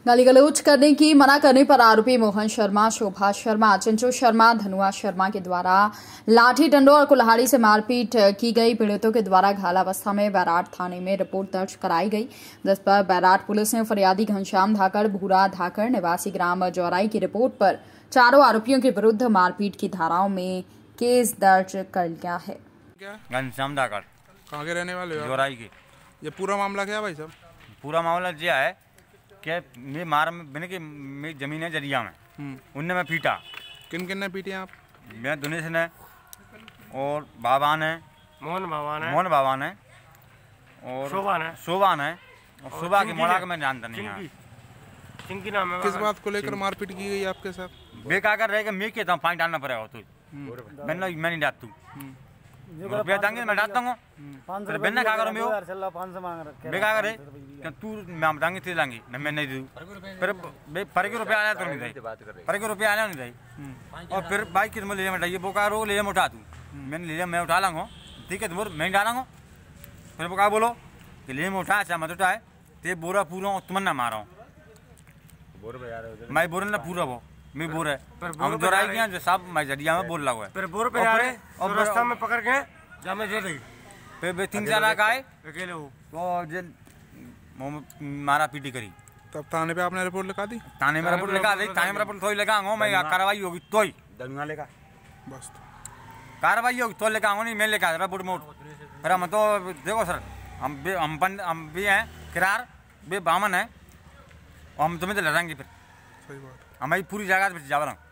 गाली गलौज करने की मना करने पर आरोपी मोहन शर्मा, शोभा शर्मा, चिंचू शर्मा, धनुआ शर्मा के द्वारा लाठी डंडों और कुल्हाड़ी से मारपीट की गई। पीड़ितों के द्वारा घायल अवस्था में बैराट थाने में रिपोर्ट दर्ज कराई गई, जिस पर बैराट पुलिस ने फरियादी घनश्याम धाकड़, भूरा धाकड़, निवासी ग्राम जौराई की रिपोर्ट पर चारों आरोपियों के विरुद्ध मारपीट की धाराओं में केस दर्ज कर लिया है। घनश्याम धाकड़ कहाँ के रहने वाले हो? जौराई के। ये पूरा मामला क्या है भाई साहब? पूरा मामला यह है कि मैं मार मैंने कि मेरी जमीन है जरिया में, उनने मैं पीटा। किन किन ने पीटे आप? मैं दुनेश ने और बाबान है, मोहन बाबान है और शोभान है और शोभा की मोड़ा के मैं जानता नहीं है। चिंकी नाम है। किस बात को लेकर मारपीट की गई आपके साथ? बेकार रहेगा, मैं कहता हूँ फाइन डालना पड़ेगा तू, मैं नहीं डाल तू रुपया देंगे मैं डालता हूँ, बिना क्या करो मैं क्या करे तू मैं बताएंगे तेज लाएंगे मैं नहीं दूँ, फिर पर के रुपया आया तो नहीं दे, पर के रुपया आया नहीं दे, और फिर बाइक किस में ले मैं ये बोका रो ले उठा तू, मैंने ले मैं उठा लाऊंगा, ठीक है तुम मैं डालूंगा, फिर बोका बोलो कि ले मैं उठा, अच्छा मत उठाए ते बोरा पूरा तुम ना मारा हूँ, मैं बोरा ना पूरा वो मैं बोल रहा हम जोराई गया जो सब मैं जडिया में बोल रहा है, फिर बोर पे आ रहे और रास्ता में पकड़ के जामे दे दी, फिर 3 जना का आए अकेले हो तो मारा पीटी करी। तब थाने पे आपने रिपोर्ट लिखा दी? थाने में रिपोर्ट लिखा दी, थाने में रिपोर्ट थोड़ी लगाऊंगा मैं, कार्रवाई होगी तो ही दंगा लेगा, बस कार्रवाई होगी तो लेकर आऊंगा, नहीं मैं लेकर रिपोर्ट मोट फिर हम तो देखो सर हम भी हैं किरार बे बामन है और हम तुम्हें तो लड़ाएंगे, फिर सही बात हमारी पूरी जगह पे जावरा